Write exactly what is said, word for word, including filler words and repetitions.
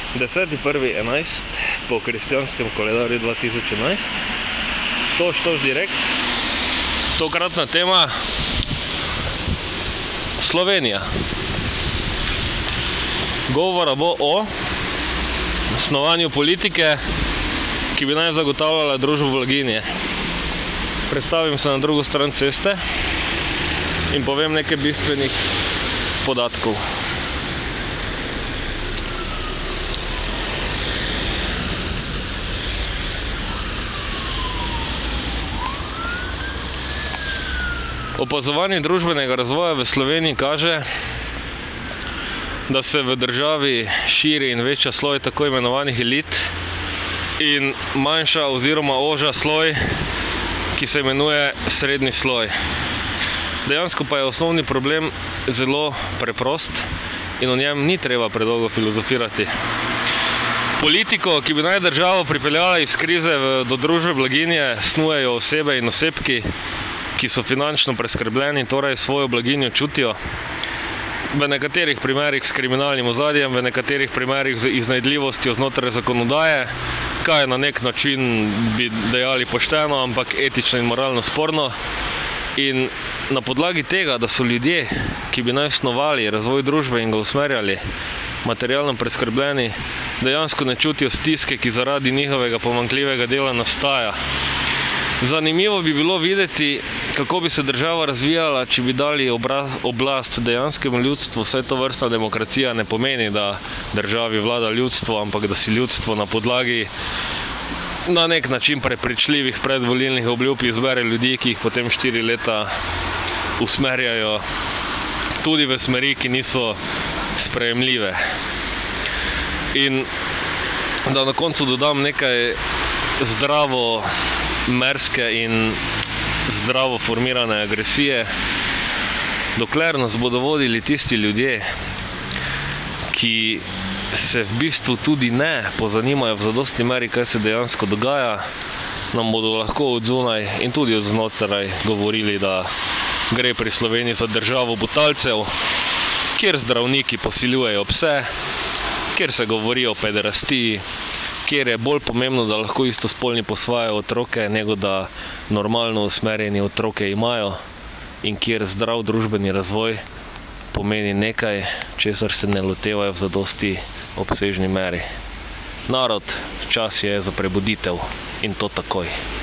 deseti prvi enajst po kristjanskem koledarju dva tisoč enajst. Toš, toš direkt. Tokratna tema Slovenija. Govora bo o snovanju politike, ki bi naj zagotavljala družbo blaginje. Predstavim se na drugo stran ceste in povem nekaj bistvenih podatkov. Opazovanje družbenega razvoja v Sloveniji kaže, da se v državi širi in večja sloj tako imenovanih elit in manjša oziroma ožja sloj, ki se imenuje srednji sloj. Dejansko pa je osnovni problem zelo preprost in o njem ni treba predolgo filozofirati. Politiko, ki bi naj državo pripeljala iz krize do družbe blaginje, snujejo osebe in osebki, ki so finančno preskrbljeni, torej svojo blaginjo čutijo. V nekaterih primerih s kriminalnim ozadjem, v nekaterih primerih z iznajdljivostjo znotraj zakonodaje, kaj je na nek način bi dejali pošteno, ampak etično in moralno sporno. In na podlagi tega, da so ljudje, ki bi naj snovali razvoj družbe in ga usmerjali, materialno preskrbljeni, dejansko ne čutijo stiske, ki zaradi njihovega pomanjkljivega dela nastaja. Zanimivo bi bilo videti, kako bi se država razvijala, če bi dali oblast dejanskemu ljudstvu. Vse to vrstna demokracija ne pomeni, da državi vlada ljudstvo, ampak da si ljudstvo na podlagi na nek način prepričljivih predvolilnih obljub izbere ljudi, ki jih potem štiri leta usmerjajo tudi v smeri, ki niso sprejemljive. In da na koncu dodam nekaj zdravo merske in zdravo formirane agresije. Dokler nas bodo vodili tisti ljudje, ki se v bistvu tudi ne pozanimajo v zadostni meri, kaj se dejansko dogaja, nam bodo lahko od zunaj in tudi od znotraj govorili, da gre pri Sloveniji za državo butalcev, kjer zdravniki posiljujejo pse, kjer se govori o pederastiji, kjer je bolj pomembno, da lahko istospolni posvajajo otroke, nego da normalno usmerjeni otroke imajo, in kjer zdrav družbeni razvoj pomeni nekaj, česar se ne lotevajo v zadosti obsežni meri. Narod, čas je za prebuditev in to takoj.